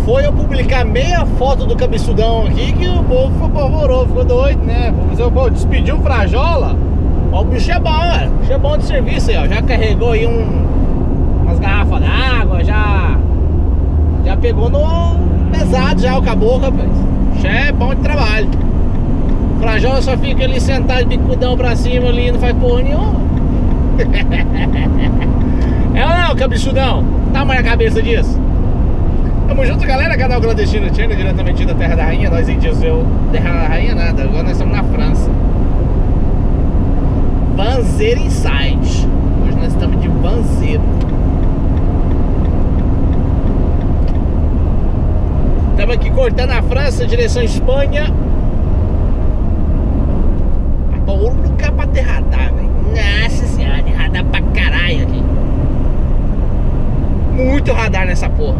foi eu publicar meia foto do cabeçudão aqui que o povo apavorou, ficou doido, né? Pô, despediu o Frajola. Ó, o bicho é bom, velho. O bicho é bom de serviço aí, ó. Já carregou aí umas garrafas d'água, já pegou no pesado já o caboclo, rapaz. O bicho é bom de trabalho. O Frajola só fica ali sentado de bicudão pra cima ali, não faz porra nenhuma. É ou não, cabeçudão? Tamanho a cabeça disso. Tamo junto, galera, canal Clandestino Channel, diretamente da Terra da Rainha. Nós em dias eu... Terra da Rainha nada, agora nós estamos na França. Vanzeiro Inside. Hoje nós estamos de Vanzeiro. Estamos aqui cortando a França, direção Espanha. Bom lugar pra ter radar, velho. Nossa senhora, de radar pra caralho aqui. Muito radar nessa porra.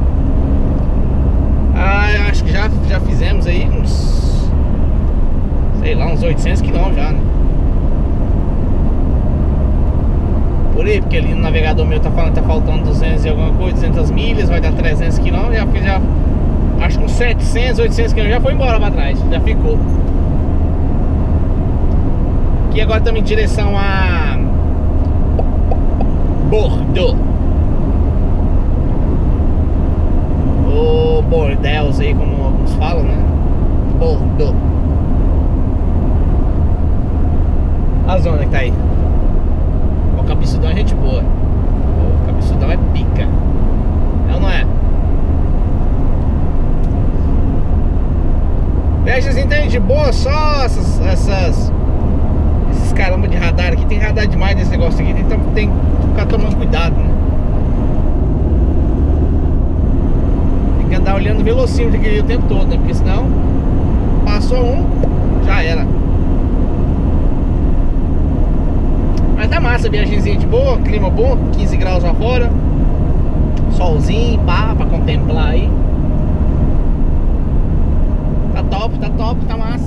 Ah, eu acho que já fizemos aí uns... sei lá, uns 800 quilômetros já, né? Por aí, porque ali no navegador meu tá falando que tá faltando 200 e alguma coisa, 200 milhas, vai dar 300 quilômetros. Já fiz, acho que uns 700, 800 quilômetros, já foi embora pra trás, já ficou. Aqui agora estamos em direção a Bordeaux. Ou Bordeaux aí, como alguns falam, né? Bordeaux. A zona que tá aí. O cabeçudão é gente boa. O cabeçudão é pica. É ou não é? Viagens então de boa, só esses caramba de radar aqui. Tem radar demais nesse negócio aqui. Tem que ficar tomando cuidado, né? Tem que andar olhando o velocímetro aqui o tempo todo, né? Porque senão passou um, já era. Mas tá massa, viagemzinha de boa, clima bom, 15 graus lá fora. Solzinho, pá, pra contemplar aí. Tá top, tá massa.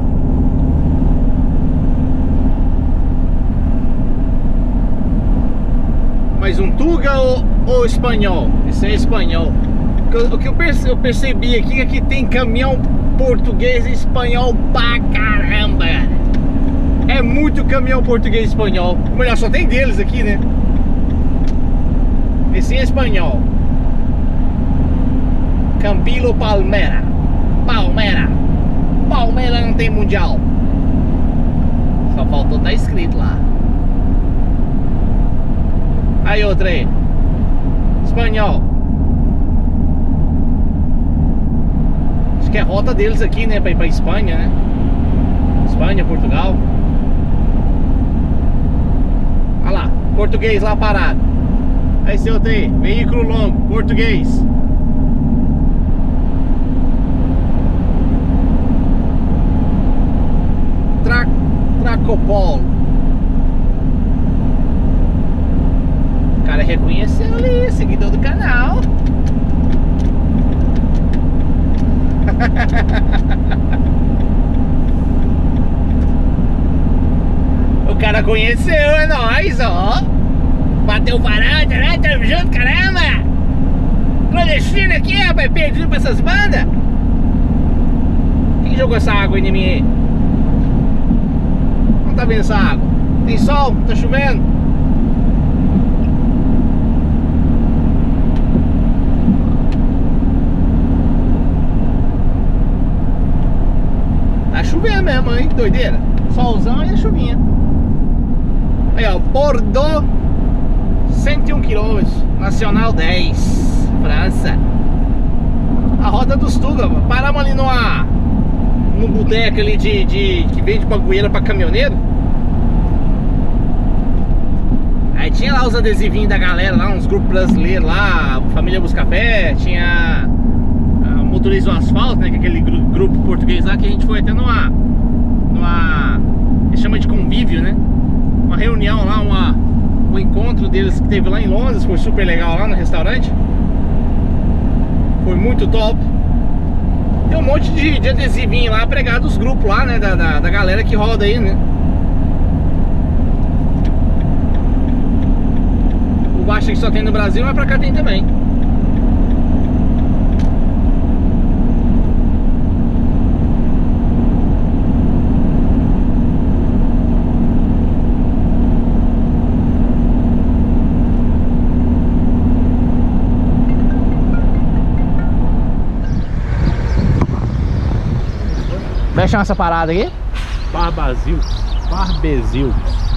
Mais um Tuga ou espanhol? Esse é espanhol. O que eu percebi aqui é que tem caminhão português e espanhol pra caramba. É muito caminhão português e espanhol. Melhor, só tem deles aqui, né? Esse é espanhol. Campilo Palmera. Palmera não tem mundial. Só faltou estar escrito lá. Aí outra aí. Espanhol. Acho que é a rota deles aqui, né? Pra ir pra Espanha, né? Espanha, Portugal. Olha lá, português lá parado. Aí esse outro aí, veículo longo, português. Tracopol. O cara reconheceu ali, seguidor do canal. O cara conheceu, é nóis, ó. Bateu varanda, né? Tamo junto, caramba. Clandestino aqui, rapaz, perdido pra essas bandas. Quem jogou essa água aí em mim aí? Não tá vendo essa água? Tem sol? Tá chovendo? Tá chovendo mesmo, hein? Doideira. Solzão e a chuvinha. Aí, ó, Bordeaux, 101 km, Nacional 10, França. A rota dos Tuga. Paramos ali num boteco ali que vende bagulheira pra caminhoneiro. Aí tinha lá os adesivinhos da galera lá, uns grupos brasileiros lá, Família Buscapé, tinha Motorista do Asfalto, né, que é aquele grupo português lá, que a gente foi até numa eles chamam de convívio, né? Uma reunião lá, um encontro deles que teve lá em Londres, foi super legal lá no restaurante. Foi muito top. Tem um monte de adesivinho lá pregado dos grupos lá, né? Da galera que roda aí, né? O acha que só tem no Brasil, mas pra cá tem também. Como é que chama essa parada aqui? Barbezil.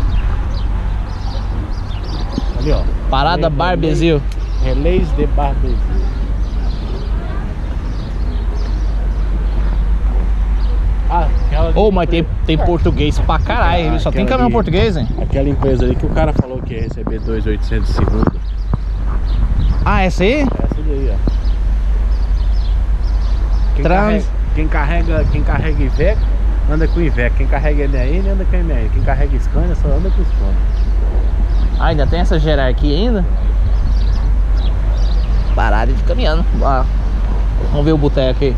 Ali, ó. Parada Barbezil. Relés de Barbezil. Ah, Ô, mas tem português pra caralho. Só tem caminhão português, hein? Aquela empresa ali que o cara falou que ia receber 2.800 segunda. Ah, essa aí? Essa daí, ó. Trans. Quem carrega Iveco, anda com Iveco. Quem carrega MAN, anda com MAN. Quem carrega Scania, só anda com Scania. Ah, ainda tem essa hierarquia ainda? Parada de caminhando. Ah, vamos ver o boteco aí.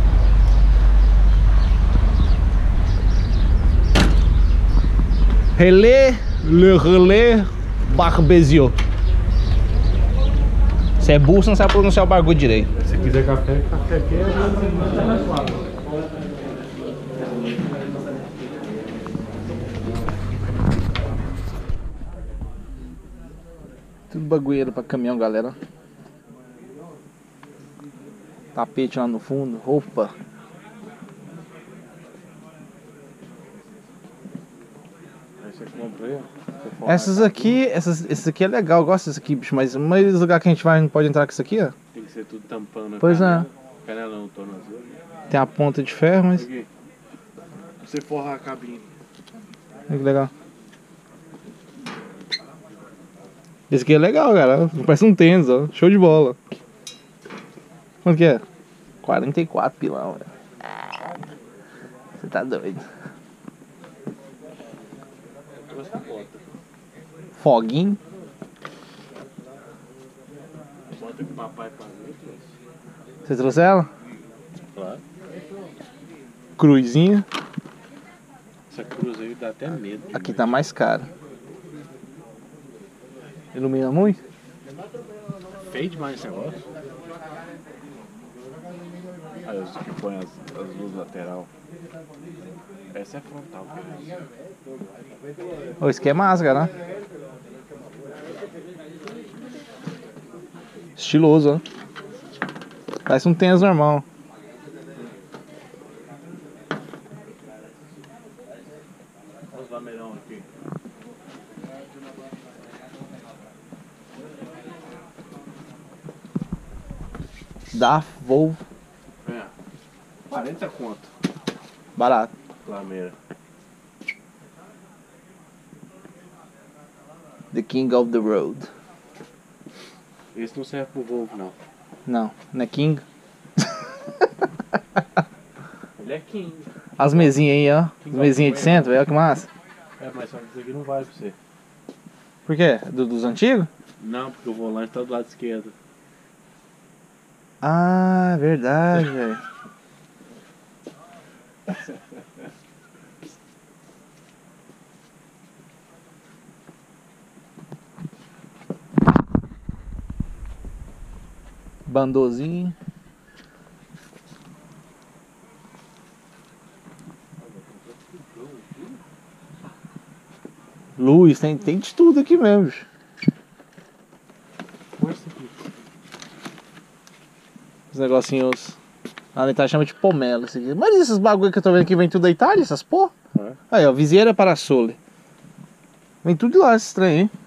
Relais Barbezil. Se é burro, você não sabe pronunciar o bagulho direito. Se quiser café aqui é mais suave. Tudo bagulheiro pra caminhão, galera. Tapete lá no fundo, roupa. Aí você compra aí, ó. Essas aqui, esse aqui é legal, eu gosto desse aqui, bicho, mas a maioria dos lugares que a gente vai não pode entrar com isso aqui, ó. Tem que ser tudo tampando a Pois canela. é. Canela não, tornozelo. Tem a ponta de ferro, mas... Aqui. Você forrar a cabine. Olha que legal. Esse aqui é legal, cara. Parece um tênis, ó. Show de bola. Quanto que é? 44 pilão, velho. Você tá doido. Foguinho. Bota que o papai pagou. Você trouxe ela? Claro. Cruzinha. Essa cruz aí dá até medo. Aqui tá mais caro. Ilumina muito? Feio demais esse negócio. Aí os que põem as luzes lateral. Essa é frontal. Ô, isso aqui é massa, cara. Né? Estiloso, ó. Parece um tênis normal. Olha os lameirão aqui. Da Volvo. É. 40 conto. Barato. Lameira. The King of the Road. Esse não serve pro Volvo, não. Não, não é King. Ele é King. As mesinhas aí, ó. As mesinhas de centro, olha que massa. É, mas só que isso aqui não vale pra você. Por quê? Dos antigos? Não, porque o volante tá do lado esquerdo. Ah, verdade, velho. Bandozinho. Luz, tem de tudo aqui mesmo, bicho. Força aqui. Os negocinhos. A Itália chama de pomelo isso aqui. Mas esses bagulho que eu tô vendo aqui vem tudo da Itália, essas porra? É. Aí, ó, viseira para Sole. Vem tudo de lá, esse trem, hein?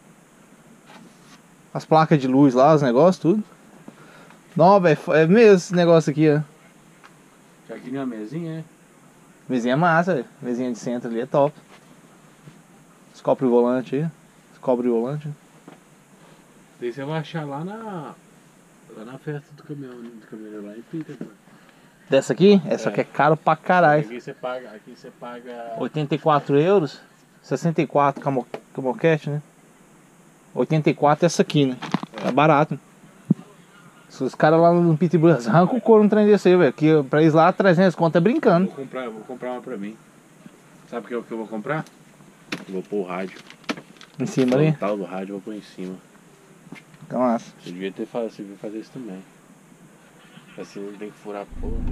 As placas de luz lá, os negócios, tudo. Não, velho, é mesmo esse negócio aqui, ó. Aqui nem uma mesinha, é? Mesinha massa, velho. Mesinha de centro ali é top. Descobre o volante aí. Descobre o volante. Daí você vai achar lá na festa do caminhão lá em Peterborough. Dessa aqui? Essa aqui é caro pra caralho. Aqui você paga 84 euros. 64 com a moquete, né? 84 essa aqui, né? Tá barato. Se os caras lá no Pitbull arrancam o couro no trem desse aí, velho. Que pra eles lá 300 conto é brincando. Vou comprar uma pra mim. Sabe o que eu vou comprar? Eu vou pôr o rádio. Em cima ali. O tal do rádio eu vou pôr em cima. Tá massa. Você devia fazer isso também. Assim não tem que furar a porra.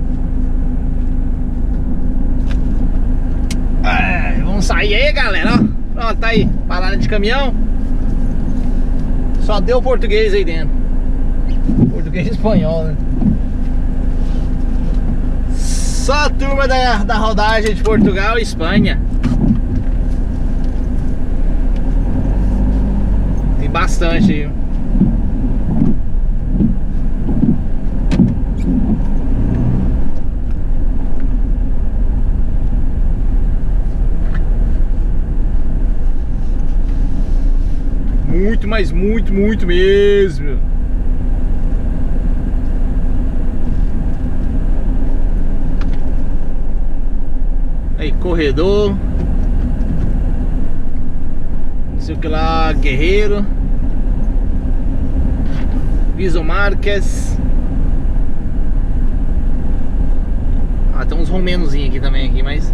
Vamos sair aí, galera, ó. Pronto, tá aí, parada de caminhão. Só deu português aí dentro. Português e espanhol, né? Só a turma da rodagem de Portugal e Espanha. Tem bastante aí. Muito, mas muito, muito mesmo. Aí, corredor. Não sei o que lá, Guerreiro. Viso Marques. Ah, tem uns romenozinhos aqui também, aqui, mas...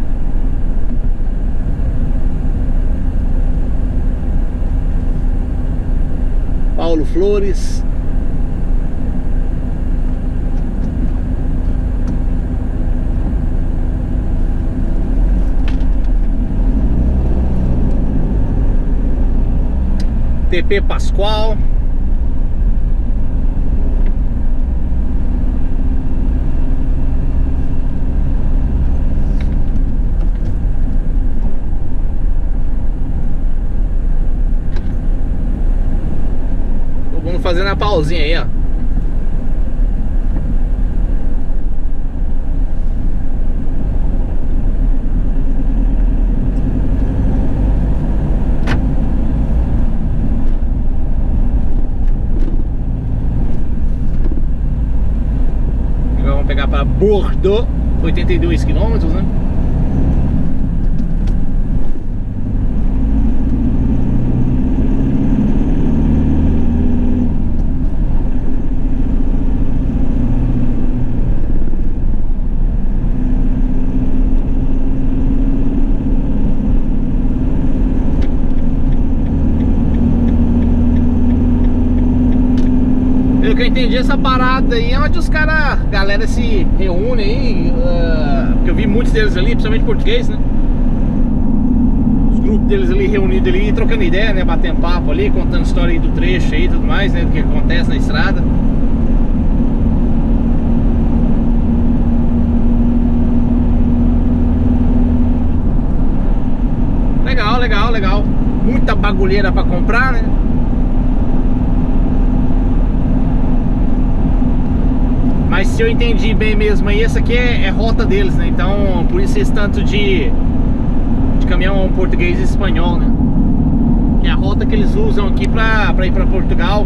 Paulo Flores. TP Pascoal. Vamos fazendo a pausinha aí, ó. Agora vamos pegar para Bordeaux, 82 quilômetros, né? Pelo que eu entendi, essa parada aí é onde os caras, galera se reúne aí, porque eu vi muitos deles ali, principalmente português, né? Os grupos deles ali reunidos ali, trocando ideia, né? Batendo papo ali, contando história aí do trecho aí e tudo mais, né? Do que acontece na estrada. Legal, legal, legal. Muita bagulheira pra comprar, né? Mas se eu entendi bem mesmo aí, essa aqui é rota deles, né? Então, por isso esse tanto de caminhão português e espanhol, né? Que é a rota que eles usam aqui pra ir pra Portugal.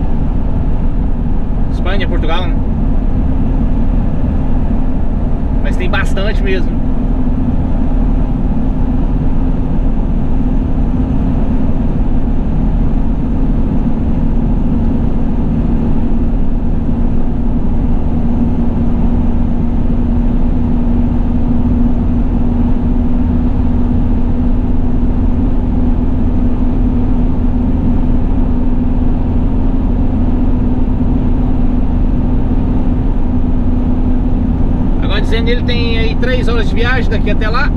Espanha, Portugal, né? Mas tem bastante mesmo. Dizendo ele tem aí 3 horas de viagem daqui até lá.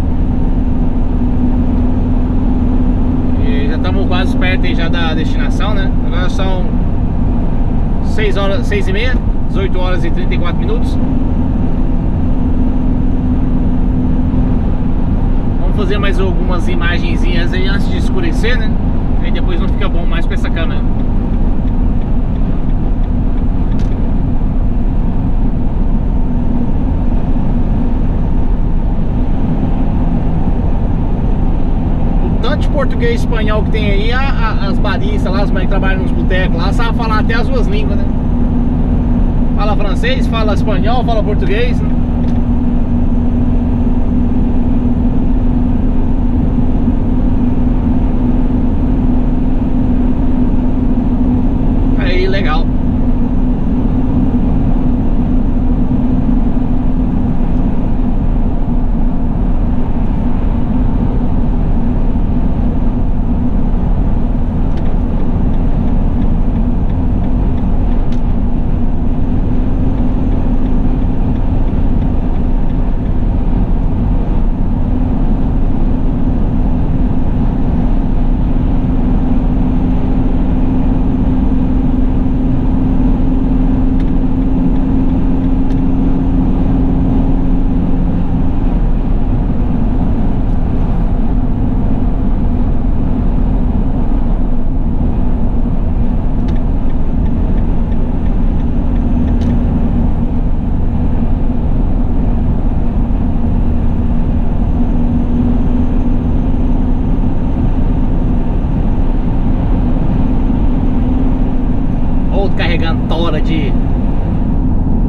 E já estamos quase perto aí já da destinação, né? Agora são 6 horas, 6 e meia, 18 horas e 34 minutos. Vamos fazer mais algumas imagenzinhas aí antes de escurecer, né? Aí depois não fica bom mais com essa câmera. Tanto de português e espanhol que tem aí, as baristas lá, as mães que trabalham nos botecos lá, sabem falar até as duas línguas, né? Fala francês, fala espanhol, fala português, né? Aí, legal.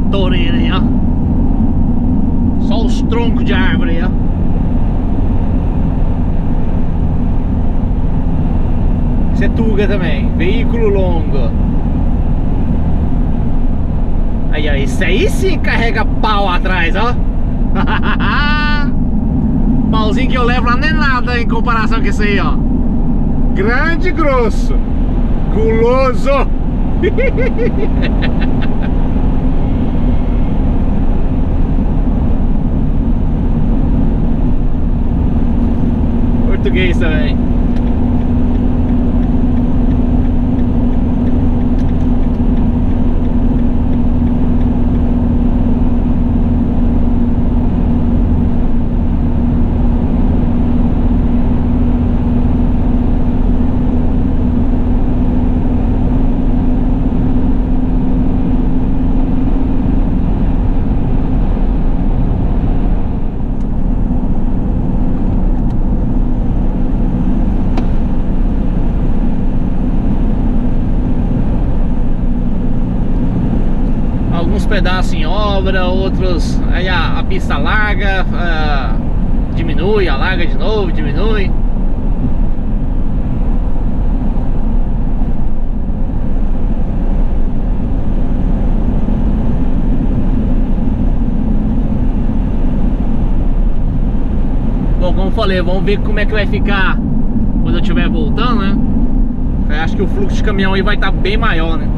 toureira aí, ó. Só os troncos de árvore aí, ó. Isso é Tuga também, veículo longo. Aí, ó, esse aí sim carrega pau atrás, ó. Pauzinho que eu levo lá não é nada em comparação com esse aí, ó. Grande e grosso. Guloso. Português também. Pedaços em obra, outros aí a pista larga, diminui, alarga de novo, diminui. Bom, como eu falei, vamos ver como é que vai ficar quando eu estiver voltando, né? Eu acho que o fluxo de caminhão aí vai estar bem maior, né?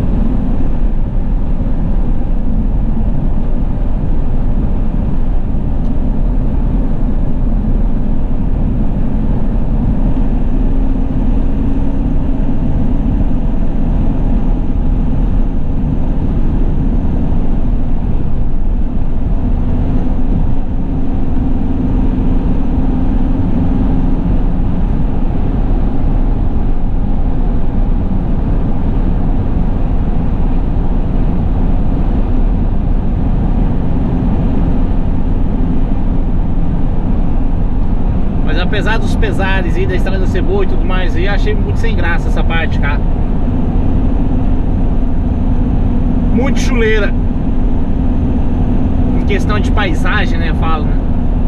Apesar dos pesares e da estrada da Ceboa e tudo mais, eu achei muito sem graça essa parte, cara. Muito chuleira. Em questão de paisagem, né, eu falo, né?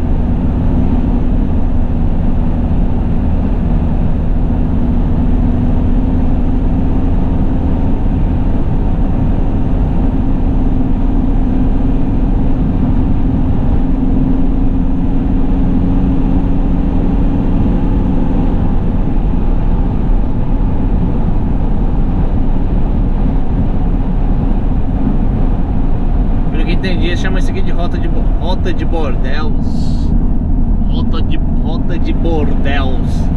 Chama isso aqui de rota de bordéus. Rota de bordéus.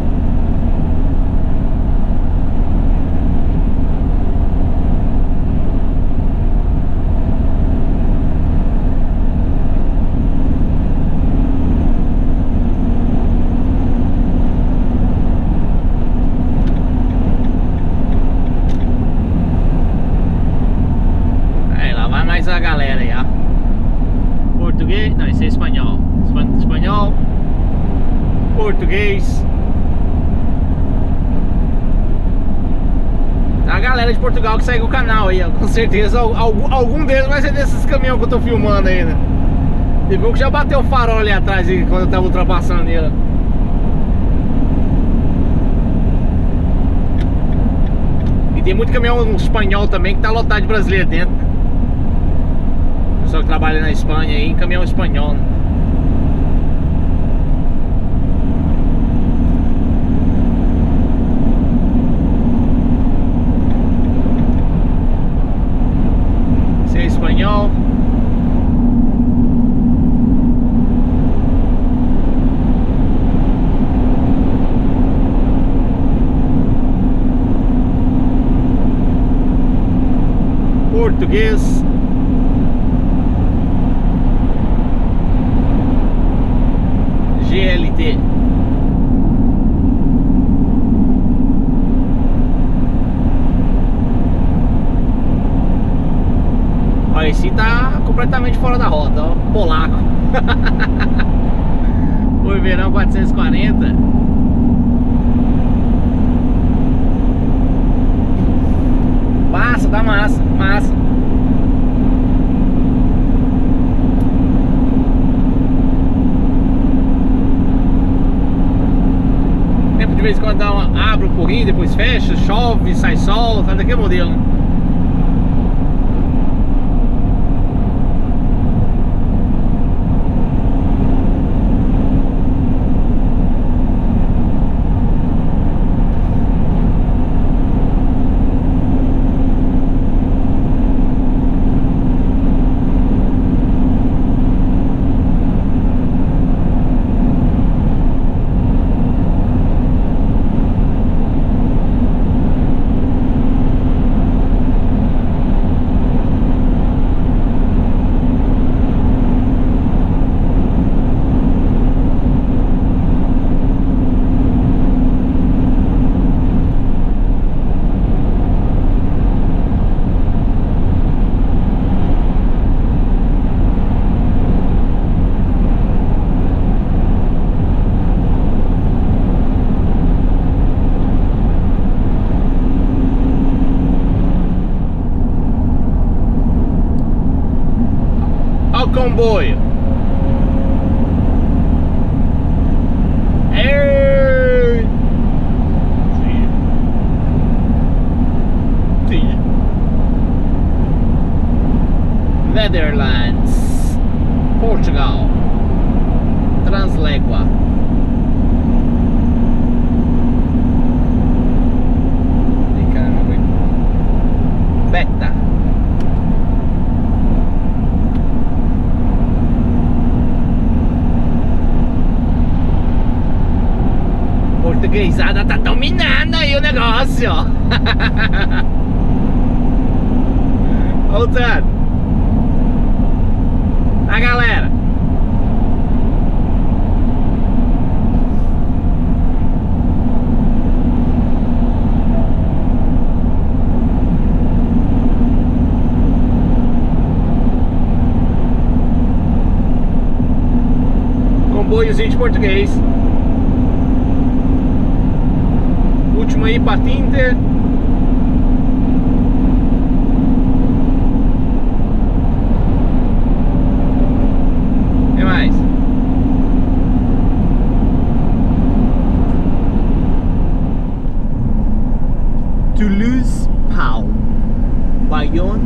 Aí lá vai mais a galera aí, ó. Português, não, esse é espanhol. Espanhol, português. A galera de Portugal que segue o canal aí, ó. Com certeza algum deles vai ser desses caminhões que eu tô filmando aí, né? Você viu que já bateu o farol ali atrás aí, quando eu tava ultrapassando ele. E tem muito caminhão espanhol também que tá lotado de brasileiro dentro. Pessoal que trabalha na Espanha aí, em caminhão espanhol, né? Esse é espanhol. Português. GLT. Olha, esse tá completamente fora da rota, ó, polaco. Foi verão 440. Massa, tá massa, massa. pouquinho, depois fecha, chove, sai sol, tá daquele modelo, né? Comboio. Ei! Sim. Sim. Netherlands, Portugal, Translégua. Beta. Portuguesada tá dominando aí o negócio. Voltando. A galera. Comboiozinho de português. Último aí para Tinder. E mais? Toulouse, Pau, Bayonne,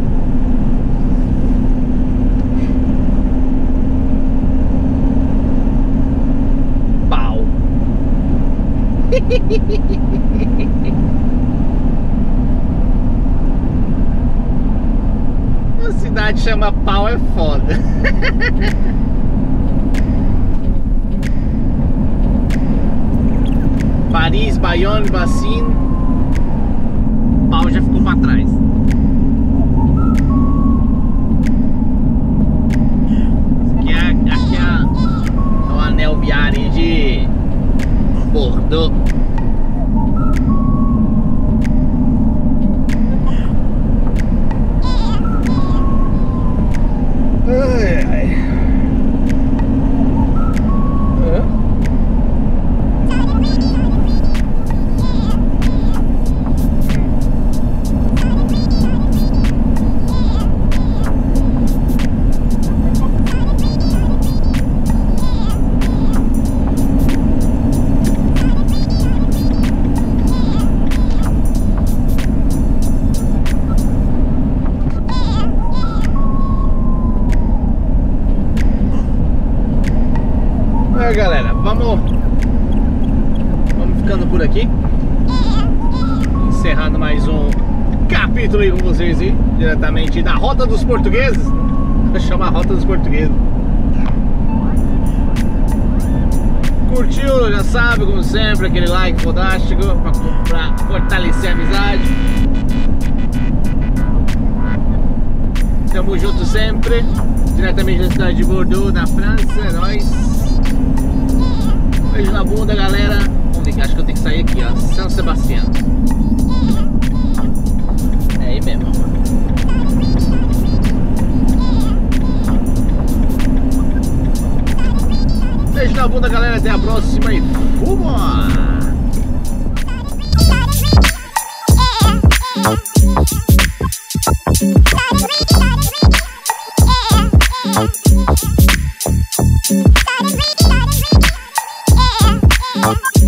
Pau. A cidade chama Pau, é foda. Paris, Bayonne, Bassine. Pau já ficou pra trás. Aqui é o anel viário de Bordeaux. Ai, ai. Galera, vamos ficando por aqui, encerrando mais um capítulo aí com vocês aí, diretamente da Rota dos Portugueses. Vou chamar Rota dos Portugueses. Curtiu, já sabe, como sempre, aquele like fodástico pra fortalecer a amizade. Tamo junto sempre, diretamente da cidade de Bordeaux, na França, é nóis. Beijo na bunda, galera. Vamos ver, acho que eu tenho que sair aqui, ó. São Sebastião. É aí mesmo. Beijo na bunda, galera. Até a próxima e fuma!